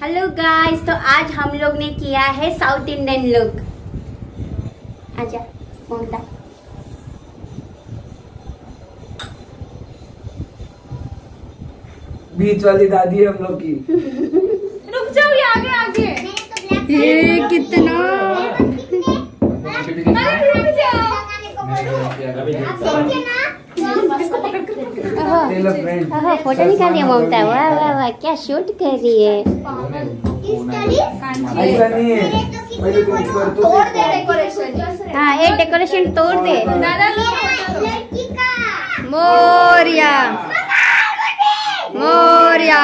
Hello guys, तो आज हम लोग ने किया है साउथ इंडियन लुक। आजा ममता। बीच वाली दादी है हम लोग की। रुक जाओ, ये आगे आगे। ये कितना रुक जाओ। फोटो निकाल दिया ममता। वाह वाह वाह, क्या शूट कर रही है। ऐसा नहीं है, तोड़ दे डेकोरेशन। हाँ, एक डेकोरेशन तोड़ दे। दादा मोरिया मोरिया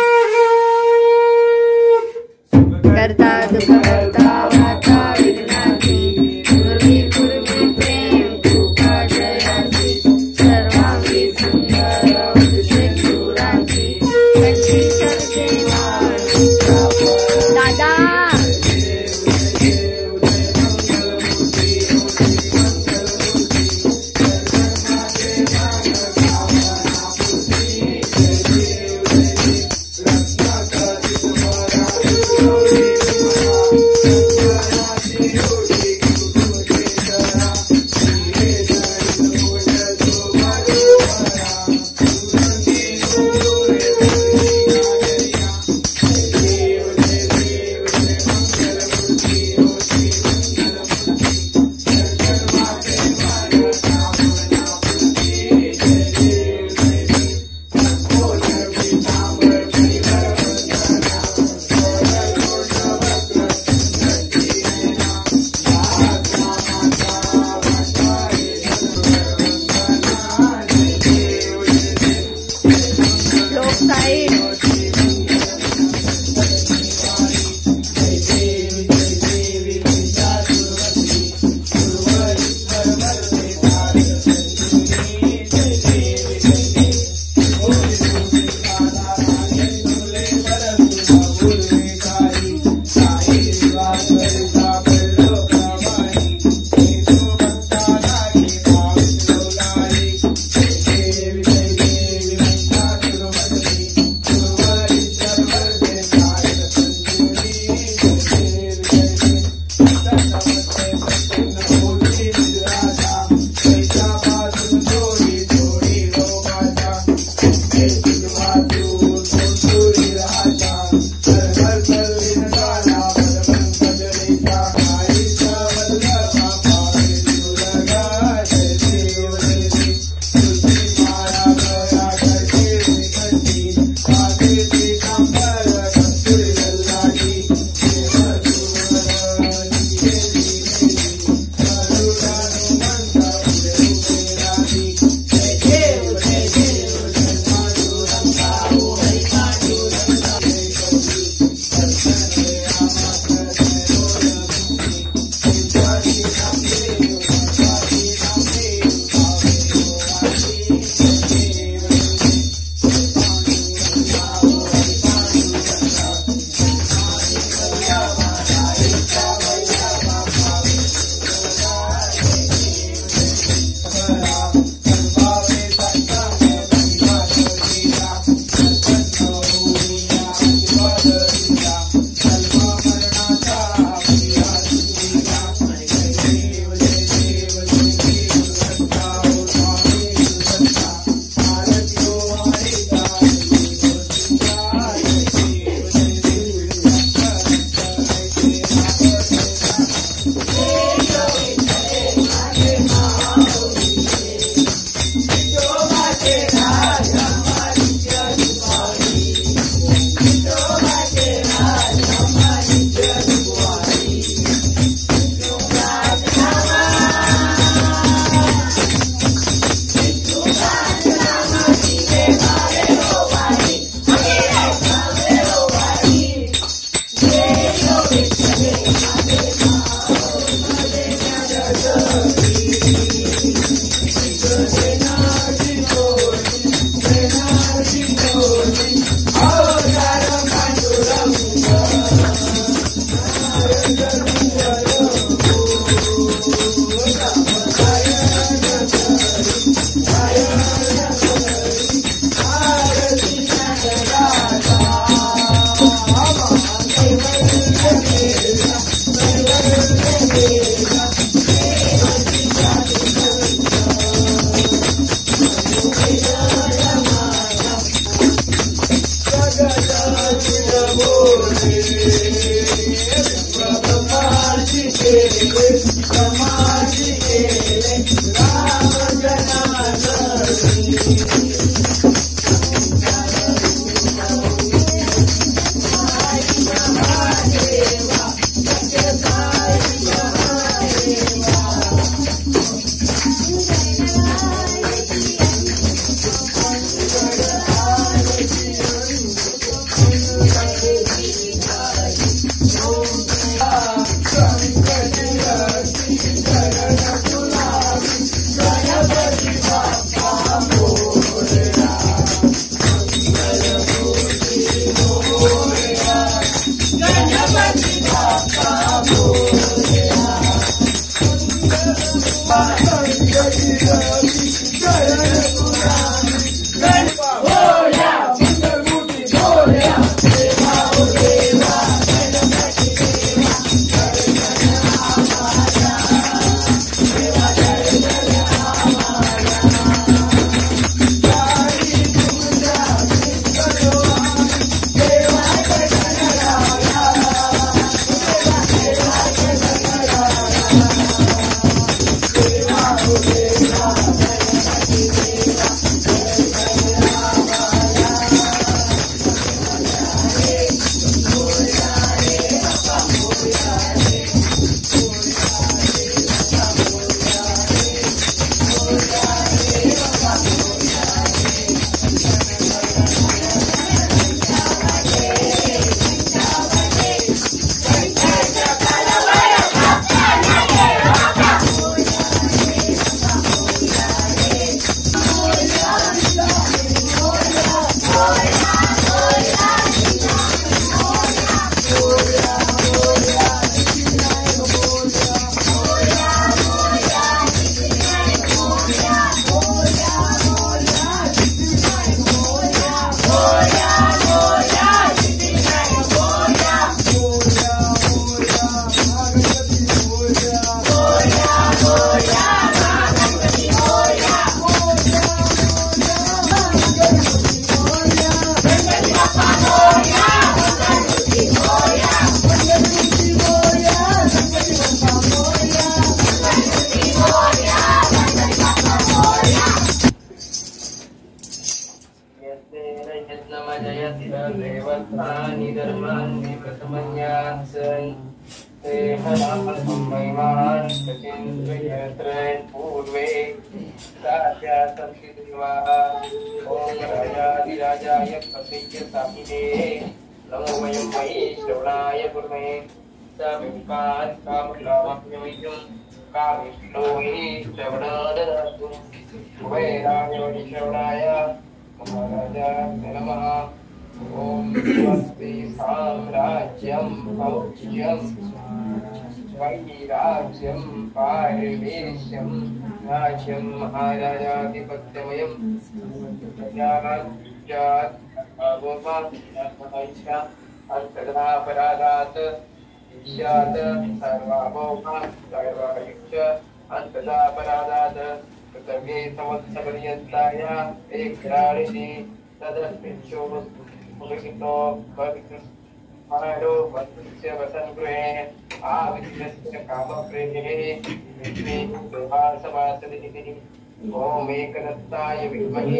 करता दुख करता माता विघ्नासी पूर्वी पूर्वी प्रेम कृपा जयासी सर्वांगी सुंदर शेखुरांसी कच्ची करते दादा। ओम एकदत्ताय विद्महे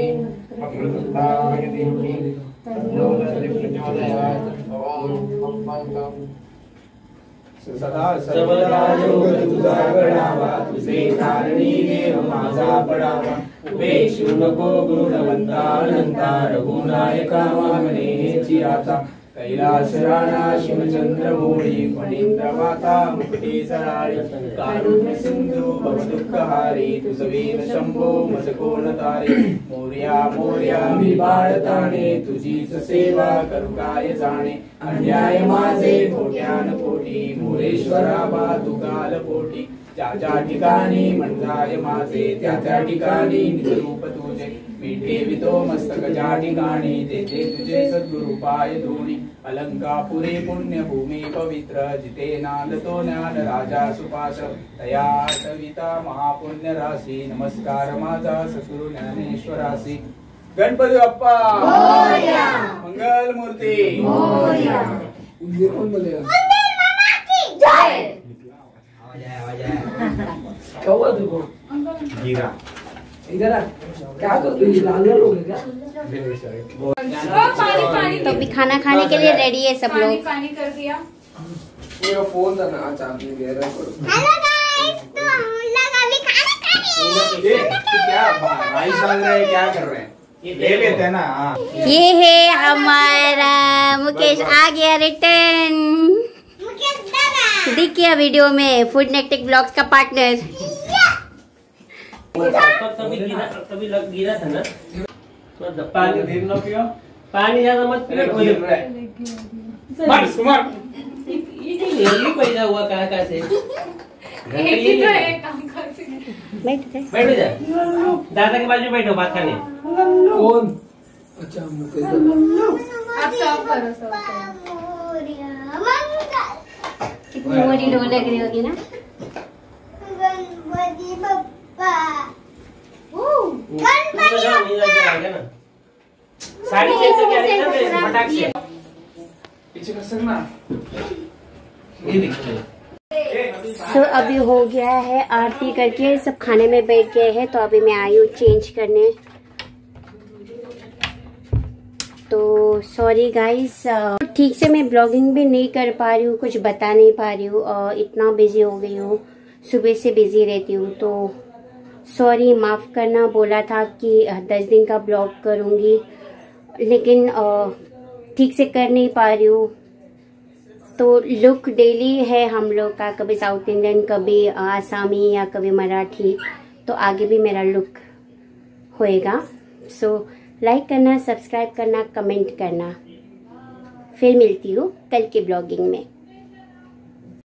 वक्रतुण्डाय धीमहि तन्नो प्रचोदयात्। ओम सदा सर्वदा योग तुझा गणावा, तुझे कारणी देव माझा पडावा। उपेक्षू नको गुणवंता अनंता, रघुनायका मागणे हेची आता। कैलास राणा शिवचंद्र मोळी, फणींद्र माता मुकुटी सराळी। कारुण्य सिंधू भवदुःखहारी, तुझवीन शंभो मज कोण तारे। मोर्या मोर्या मी बाळताणे, तुझीच सेवा करू काय जाणे। अन्याय माझे खोट्यान पोटी, मोरेश्वरा बा तू काल पोटी। ज्या ज्या ठिकाणी म्हणजाय माझे त्या त्या ठिकाणी निजरूप तुझे मी ठेवितो मस्तक ज्या ठिकाणी तेथे तुझे सद्गुरु पाय धुणी अलंकापुरी पुण्यभूमी पवित्र जिथे नांदतो ज्ञान राजा सुपास तया आठविता महापुण्य राशी नमस्कार माझा सद्गुरु ज्ञानेश्वरासी गणपती बाप्पा मोरया. मंगल मूर्ती गिरा इधर आ क्या कर रही है लाल लोग क्या तो अभी खाना खाने के लिए रेडी है सब लोग। पानी कर दिया। मेरा फोन था ना चार्ज में गया हेलो गाइस, तो हम लोग अभी खाना खा रहे ये क्या भाई चल रहे हैं क्या कर रहे हैं ये ले लेते हैं ना। हाँ हैं। ये है हमारा मुकेश आ गया रिटर्न। दिख गया वीडियो में फूड नेक्टिक व्लॉग्स का पार्टनर। कभी गिरा था ना तो पानी धीरे न पियो पानी ज्यादा मत पियो गिर रहा है मार सुमार ये पैदा हुआ कहाँ से बैठ जा दादा के बाजू में बैठो बात करने कौन अच्छा मुकेश आप सब करो सब कितनी बड़ी लो लग रही होगी ना। साड़ी चेंज करके फटाक से पीछे कर सकना ये दिखते तो अभी हो गया है आरती करके सब खाने में बैठ गए हैं। तो अभी मैं आई हूँ चेंज करने। तो सॉरी गाइस, ठीक से मैं ब्लॉगिंग भी नहीं कर पा रही हूँ, कुछ बता नहीं पा रही हूँ। इतना बिजी हो गई हूँ, सुबह से बिजी रहती हूँ। तो सॉरी, माफ़ करना। बोला था कि 10 दिन का ब्लॉग करूँगी, लेकिन ठीक से कर नहीं पा रही हूँ। तो लुक डेली है हम लोग का, कभी साउथ इंडियन, कभी आसामी या कभी मराठी। तो आगे भी मेरा लुक होएगा। सो लाइक करना, सब्सक्राइब करना, कमेंट करना। फिर मिलती हूँ कल के ब्लॉगिंग में।